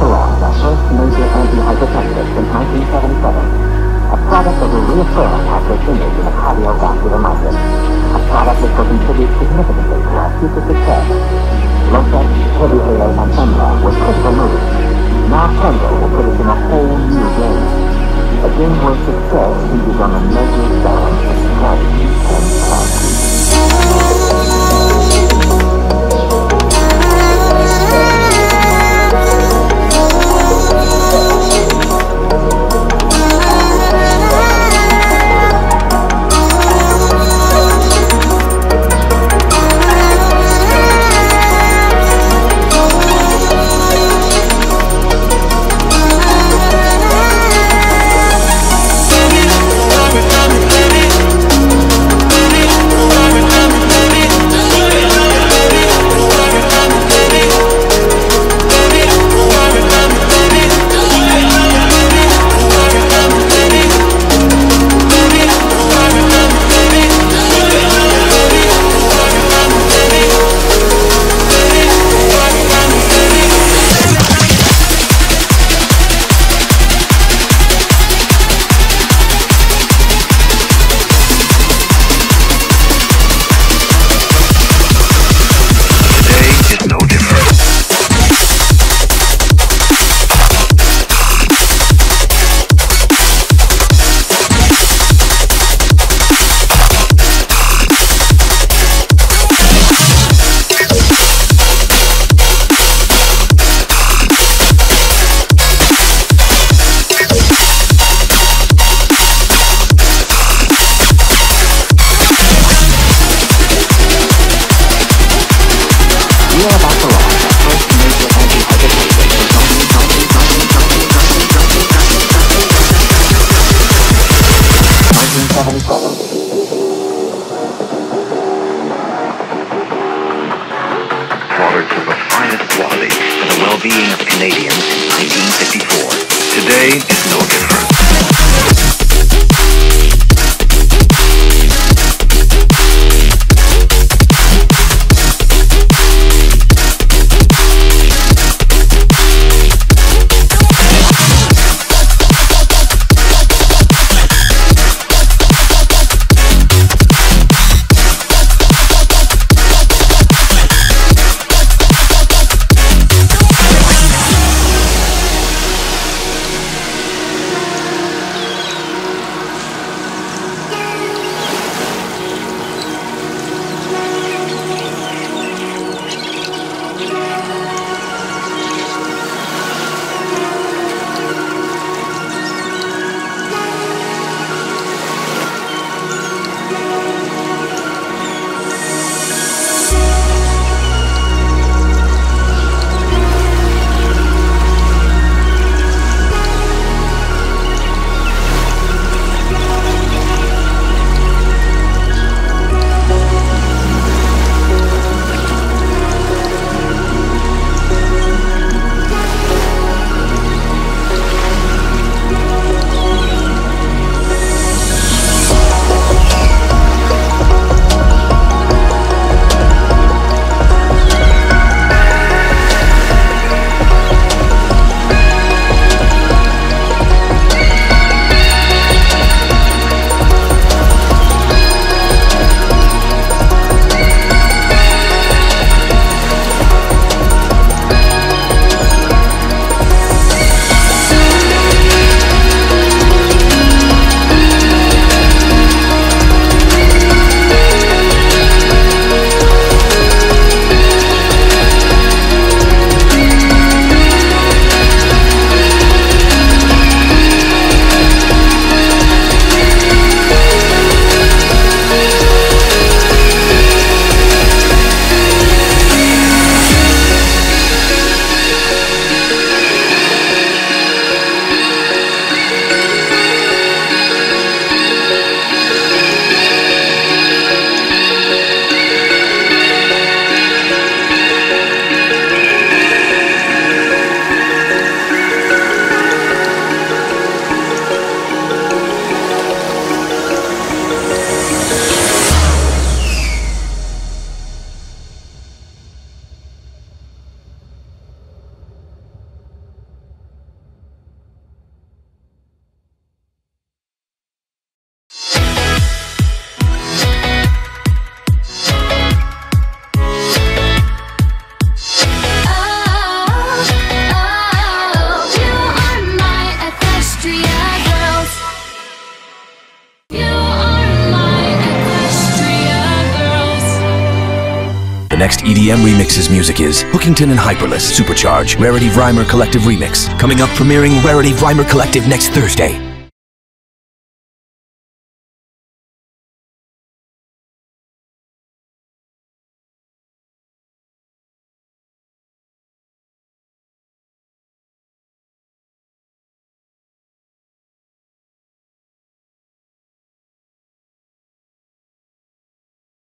Abacaron, the first major antihypertensive since 1977. A product that will reaffirm Patrick's image in the cardiovascular market. A product that will contribute significantly to our future success. Lopez, Heavy Halo, and Emma were critical moves. Now Tempo will put us in a whole new game. A game where success hinges on a measured balance of quality and quantity. next EDM remixes music is Hookington and Hyperless Supercharge Rarity Vrymer Collective Remix. Coming up, premiering Rarity Vrymer Collective next Thursday.